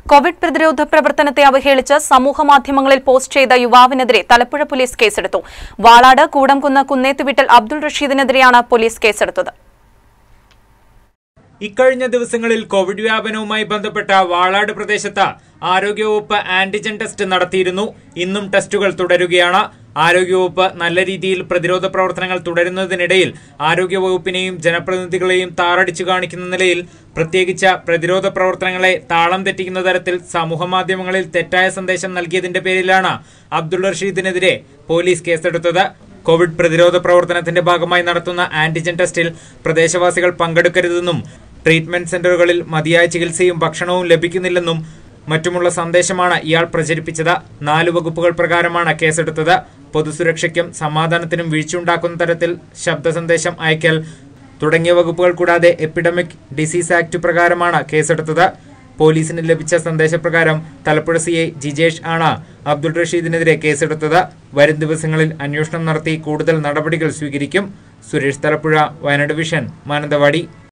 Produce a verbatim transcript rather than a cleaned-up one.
Covid പ്രതിരോധ പ്രവർത്തനത്തെ അവഹേളിച്ച് സമൂഹമാധ്യമങ്ങളിൽ പോസ്റ്റ് ചെയ്ത യുവാവിനെതിരെ തലപ്പുഴ പോലീസ് കേസെടുത്തു. വാളാട് കൂടംകുന്ന് കുന്നേത്തുവിട്ടൽ അബ്ദുൾ റഷീദിനെതിരെയാണ് പോലീസ് കേസെടുത്തത്. ഇക്കഴിഞ്ഞ ദിവസങ്ങളിൽ കോവിഡ് വ്യാപനവുമായി ബന്ധപ്പെട്ട വാളാട് പ്രദേശത്ത് ആരോഗ്യവകുപ്പ് ആന്റിജൻ ടെസ്റ്റ് നടത്തിയിരുന്നു. ഇന്നും ടെസ്റ്റുകൾ തുടരുകയാണ്. ആരോഗ്യവകുപ്പ് നല്ല രീതിയിൽ പ്രതിരോധ പ്രവർത്തനങ്ങൾ തുടരുന്നതിനിടയിൽ ആരോഗ്യവകുപ്പിനെയും ജനപ്രതിനിധികളെയും താറടിച്ചു കാണിക്കുന്ന നിലയിൽ പ്രത്യേകിച്ച പ്രതിരോധ പ്രവർത്തനങ്ങളെ താളം തെറ്റിക്കുന്ന തരത്തിൽ സമൂഹമാധ്യമങ്ങളിൽ തെറ്റായ സന്ദേശം നൽകിയതിന്റെ പേരിലാണ് അബ്ദുൾ റഷീദിനെതിരെ പോലീസ് കേസെടുത്തത്. കോവിഡ് പ്രതിരോധ പ്രവർത്തനത്തിന്റെ ഭാഗമായി നടത്തുന്ന ആന്റിജൻ ടെസ്റ്റിൽ പ്രദേശവാസികൾ പങ്കെടുക്കരുതെന്നും ട്രീറ്റ്മെന്റ് സെന്ററുകളിൽ മതിയായ ചികിത്സയും ഭക്ഷണവും ലഭിക്കുന്നില്ലെന്നും മറ്റുമുള്ള സന്ദേശമാണ് ഇയാൾ പ്രചരിപ്പിച്ചത്. നാല് വകുപ്പുകൾ പ്രകാരമാണ് കേസെടുത്തത്. പൊതുസുരക്ഷയ്ക്കും സമാധാനത്തിനും വീഴ്ചയുണ്ടാക്കുന്ന തരത്തിൽ ശബ്ദ സന്ദേശം അയക്കൽ തുടങ്ങിയ വകുപ്പുകൾ കൂടാതെ എപ്പിഡമിക് ഡിസീസ് ആക്ട് പ്രകാരമാണ് കേസെടുത്തത്. പോലീസിന് ലഭിച്ച സന്ദേശപ്രകാരം തലപ്പുഴ സി ഐ ജിജേഷ് ആണ് അബ്ദുൾ റഷീദിനെതിരെ കേസെടുത്തത്. വരും ദിവസങ്ങളിൽ അന്വേഷണം നടത്തി കൂടുതൽ നടപടികൾ സ്വീകരിക്കും. സുരേഷ് തലപ്പുഴ, വയനാട് വിഷൻ, മാനന്തവാടി.